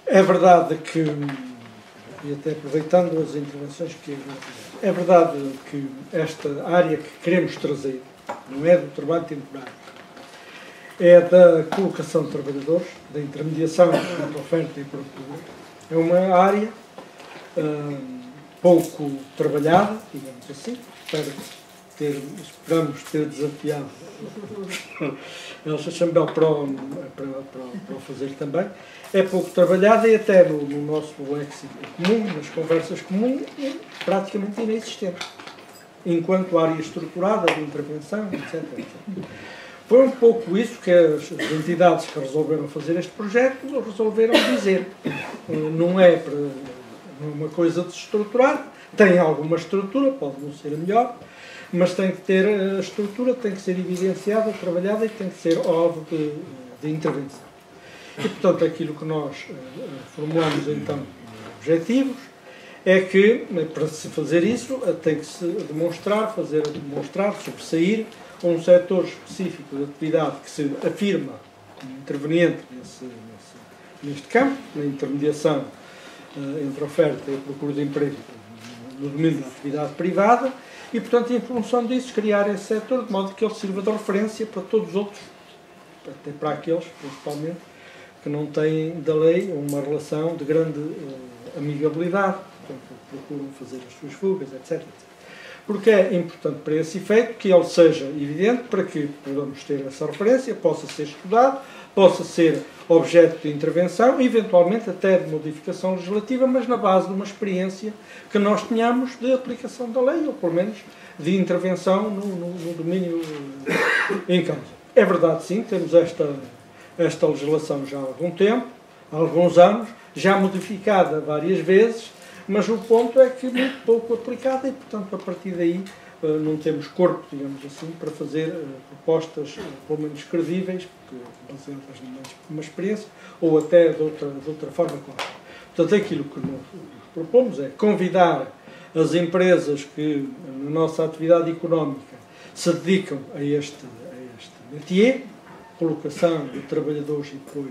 É verdade que, e até aproveitando as intervenções que é verdade que esta área que queremos trazer não é do trabalho temporário, é da colocação de trabalhadores, da intermediação entre oferta e procura. É uma área pouco trabalhada, digamos assim, esperamos ter desafiado Elsa Chambel para o fazer também. É pouco trabalhada e até no nosso léxico comum, nas conversas comuns, é praticamente inexistente, enquanto área estruturada de intervenção, etc. Foi um pouco isso que as entidades que resolveram fazer este projeto resolveram dizer. Não é uma coisa desestruturada, tem alguma estrutura, pode não ser a melhor, mas tem que ter a estrutura, tem que ser evidenciada, trabalhada e tem que ser alvo de intervenção. E, portanto, aquilo que nós formulamos, então, objetivos, é que, para se fazer isso, tem que se demonstrar, sobressair um setor específico de atividade que se afirma como interveniente neste campo, na intermediação entre oferta e procura de emprego no domínio da atividade privada, e, portanto, em função disso, criar esse setor de modo que ele sirva de referência para todos os outros, até para aqueles, principalmente, que não têm da lei uma relação de grande amigabilidade, portanto, procuram fazer as suas fugas, etc. Porque é importante para esse efeito que ele seja evidente para que podamos ter essa referência, possa ser estudado, possa ser objeto de intervenção, eventualmente até de modificação legislativa, mas na base de uma experiência que nós tenhamos de aplicação da lei, ou pelo menos de intervenção no domínio em causa. É verdade, sim, temos esta legislação já há algum tempo, há alguns anos, já modificada várias vezes, mas o ponto é que é muito pouco aplicada e, portanto, a partir daí não temos corpo, digamos assim, para fazer propostas, pelo menos credíveis, baseadas numa experiência, ou até de outra forma. Portanto, aquilo que nós propomos é convidar as empresas que, na nossa atividade económica, se dedicam a este métier, colocação de trabalhadores e depois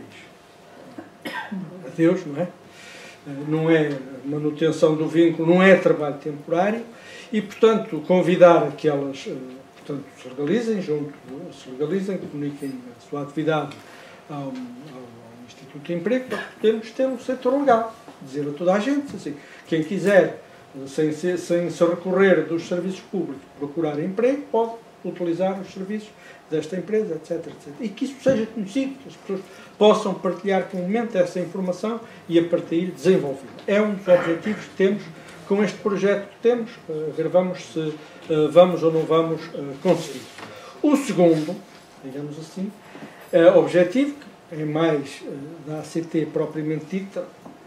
adeus, não é? Não é manutenção do vínculo, não é trabalho temporário e, portanto, convidar que elas se legalizem, comuniquem a sua atividade ao Instituto de Emprego para podermos ter um setor legal. Dizer a toda a gente, assim, quem quiser, sem se recorrer dos serviços públicos, procurar emprego, pode utilizar os serviços desta empresa, etc, etc. E que isso seja conhecido, que as pessoas possam partilhar comumente essa informação e, a partir daí, desenvolver. É um dos objetivos que temos com este projeto que temos. Vamos se vamos ou não vamos conseguir. O segundo, digamos assim, objetivo, que é mais da ACT propriamente dita,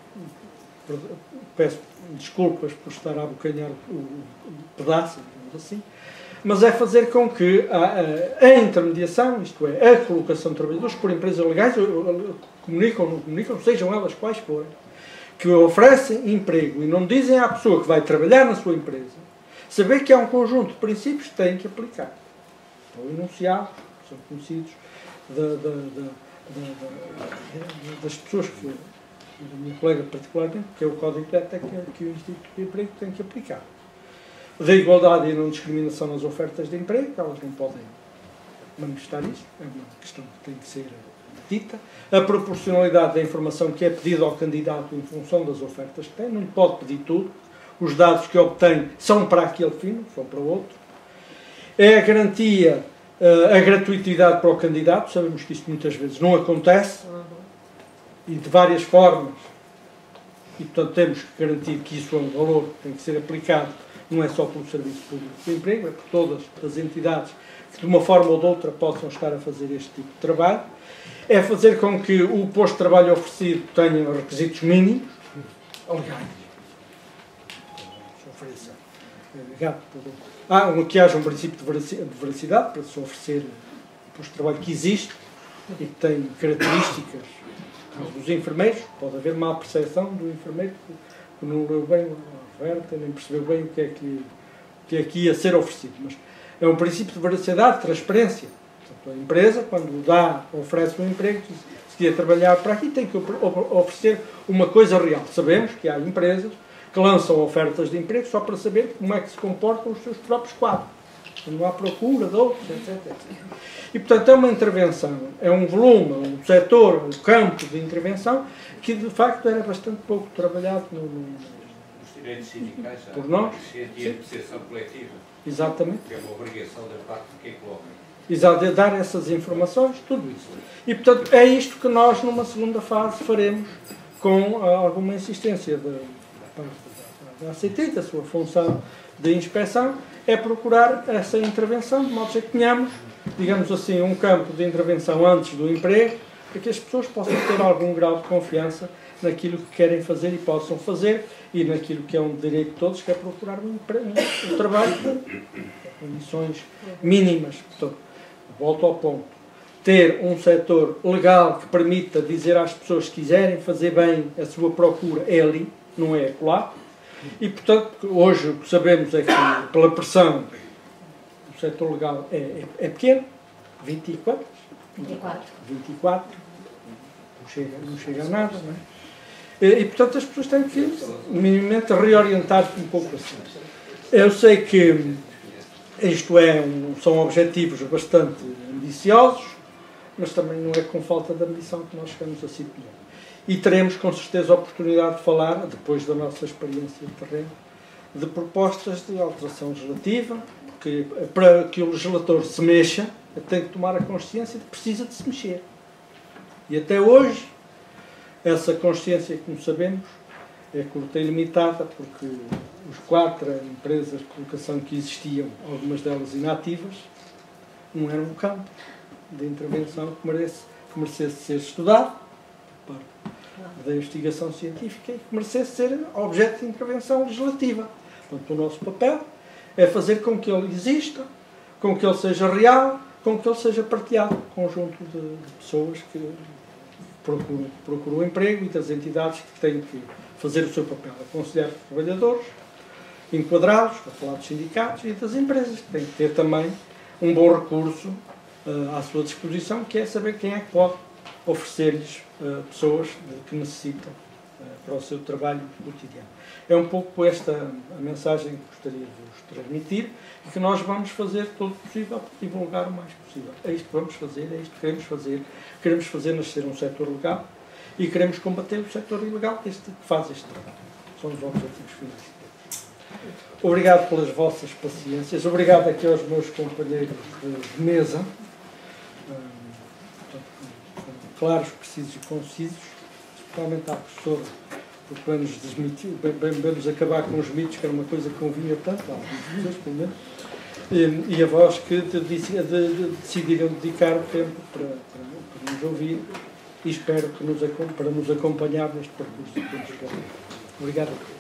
peço desculpas por estar a abocanhar o pedaço, digamos assim, mas é fazer com que a intermediação, isto é, a colocação de trabalhadores por empresas legais, comunicam ou não comunicam, sejam elas quais forem, que oferecem emprego e não dizem à pessoa que vai trabalhar na sua empresa, saber que há um conjunto de princípios que têm que aplicar. Estão enunciados, são conhecidos das pessoas que, da minha colega particularmente, que é o Código de Ética que o Instituto de Emprego tem que aplicar. Da igualdade e não discriminação nas ofertas de emprego, elas não podem manifestar isso, é uma questão que tem que ser dita. A proporcionalidade da informação que é pedida ao candidato em função das ofertas que tem, não lhe pode pedir tudo, os dados que obtém são para aquele fim, não são para o outro. É a garantia, a gratuitidade para o candidato, sabemos que isto muitas vezes não acontece, e de várias formas, e portanto temos que garantir que isso é um valor que tem que ser aplicado, não é só pelo Serviço Público de Emprego, é por todas as entidades que de uma forma ou de outra possam estar a fazer este tipo de trabalho. É fazer com que o posto de trabalho oferecido tenha requisitos mínimos, legais. Se ofereça que haja um princípio de veracidade para se oferecer o posto de trabalho que existe e que tem características dos enfermeiros. Pode haver má percepção do enfermeiro que não leu bem a oferta, nem percebeu bem o que é que ia ser oferecido. Mas é um princípio de veracidade, de transparência. Portanto, a empresa, quando oferece um emprego, diz, se decidir trabalhar para aqui, tem que oferecer uma coisa real. Sabemos que há empresas que lançam ofertas de emprego só para saber como é que se comportam os seus próprios quadros. Não há procura de outros, etc, etc. E, portanto, é uma intervenção, é um volume, um setor, um campo de intervenção que, de facto, era bastante pouco trabalhado Os direitos sindicais, por nós. E a negociação coletiva. Exatamente. Que é uma obrigação da parte de quem coloca. Exato, de dar essas informações, tudo isso. E, portanto, é isto que nós, numa segunda fase, faremos com alguma insistência da ACT, da sua função de inspeção, é procurar essa intervenção, de modo que tenhamos, digamos assim, um campo de intervenção antes do emprego, para que as pessoas possam ter algum grau de confiança naquilo que querem fazer e possam fazer, e naquilo que é um direito de todos, que é procurar um trabalho com condições mínimas. Portanto, volto ao ponto. Ter um setor legal que permita dizer às pessoas que quiserem fazer bem a sua procura é ali, não é acolá. E, portanto, hoje o que sabemos é que, pela pressão, o setor legal é pequeno, 24. Não chega a nada, não é? E, portanto, as pessoas têm que, minimamente, reorientar-se um pouco assim. Eu sei que isto são objetivos bastante ambiciosos, mas também não é com falta de ambição que nós chegamos a sítio nenhum. E teremos, com certeza, a oportunidade de falar, depois da nossa experiência de terreno, de propostas de alteração legislativa, porque para que o legislador se mexa, tem que tomar a consciência de que precisa de se mexer. E até hoje, essa consciência, como sabemos, é curta e limitada, porque os 4 empresas de colocação que existiam, algumas delas inativas, não eram um campo de intervenção que merecesse ser estudado por parte da investigação científica e que merecesse ser objeto de intervenção legislativa. Portanto, o nosso papel é fazer com que ele exista, com que ele seja real, com que ele seja partilhado com um conjunto de pessoas que procuram emprego e das entidades que têm que fazer o seu papel, aconselhar os trabalhadores, enquadrá-los, para falar dos sindicatos e das empresas, que têm que ter também um bom recurso à sua disposição, que é saber quem é que pode oferecer-lhes pessoas que necessitam para o seu trabalho cotidiano. É um pouco esta a mensagem que gostaria de vos transmitir e que nós vamos fazer todo o possível para divulgar o mais possível. É isto que vamos fazer, é isto que queremos fazer. Queremos fazer nascer um setor legal e queremos combater o setor ilegal que faz este trabalho. São os objetivos finais. Obrigado pelas vossas paciências. Obrigado aqui aos meus companheiros de mesa. Claros, precisos e concisos. Especialmente à professora, porque vamos acabar com os mitos, que era uma coisa que convinha tanto, pessoas, pelo menos, e a vós que decidiram dedicar o tempo para nos ouvir e espero que para nos acompanhar neste percurso. Obrigado.